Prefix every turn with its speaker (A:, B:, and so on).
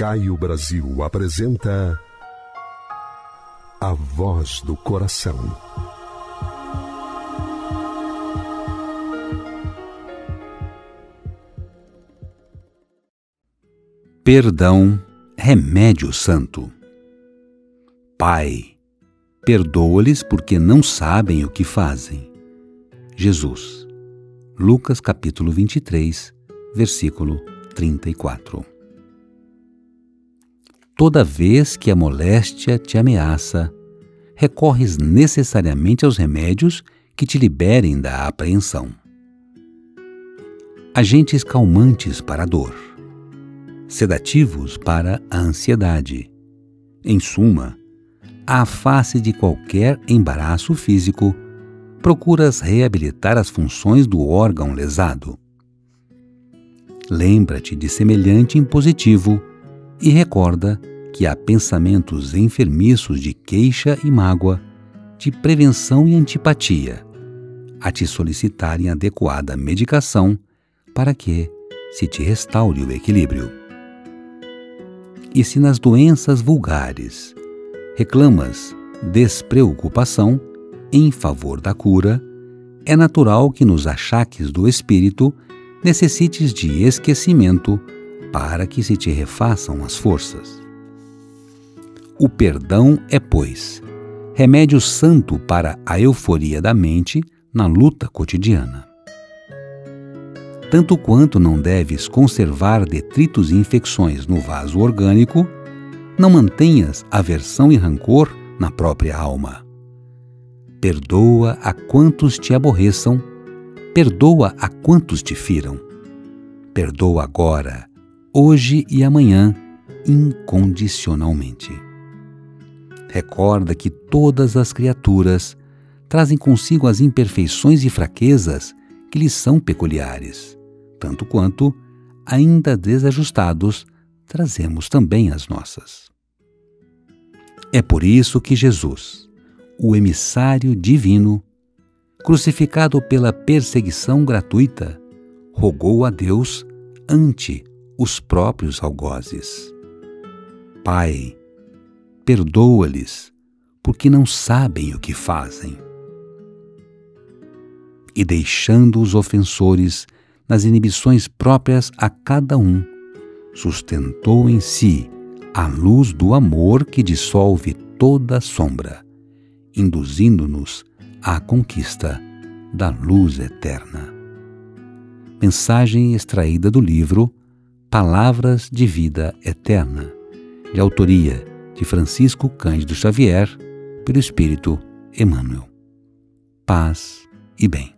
A: Caio Brasil apresenta A Voz do Coração.
B: Perdão, remédio santo. Pai, perdoa-lhes porque não sabem o que fazem. Jesus. Lucas capítulo 23, versículo 34. Toda vez que a moléstia te ameaça, recorres necessariamente aos remédios que te liberem da apreensão. Agentes calmantes para a dor, sedativos para a ansiedade. Em suma, à face de qualquer embaraço físico, procuras reabilitar as funções do órgão lesado. Lembra-te de semelhante impositivo e recorda que há pensamentos enfermiços de queixa e mágoa, de prevenção e antipatia, a te solicitarem adequada medicação para que se te restaure o equilíbrio. E se nas doenças vulgares reclamas despreocupação em favor da cura, é natural que nos achaques do espírito necessites de esquecimento para que se te refaçam as forças. O perdão é, pois, remédio santo para a euforia da mente na luta cotidiana. Tanto quanto não deves conservar detritos e infecções no vaso orgânico, não mantenhas aversão e rancor na própria alma. Perdoa a quantos te aborreçam, perdoa a quantos te firam. Perdoa agora, hoje e amanhã, incondicionalmente. Recorda que todas as criaturas trazem consigo as imperfeições e fraquezas que lhes são peculiares, tanto quanto, ainda desajustados, trazemos também as nossas. É por isso que Jesus, o emissário divino, crucificado pela perseguição gratuita, rogou a Deus ante os próprios algozes. Pai, perdoa-lhes, porque não sabem o que fazem. E deixando os ofensores nas inibições próprias a cada um, sustentou em si a luz do amor que dissolve toda sombra, induzindo-nos à conquista da luz eterna. Mensagem extraída do livro Palavras de Vida Eterna, de autoria de Francisco Cândido Xavier, pelo Espírito Emmanuel. Paz e bem.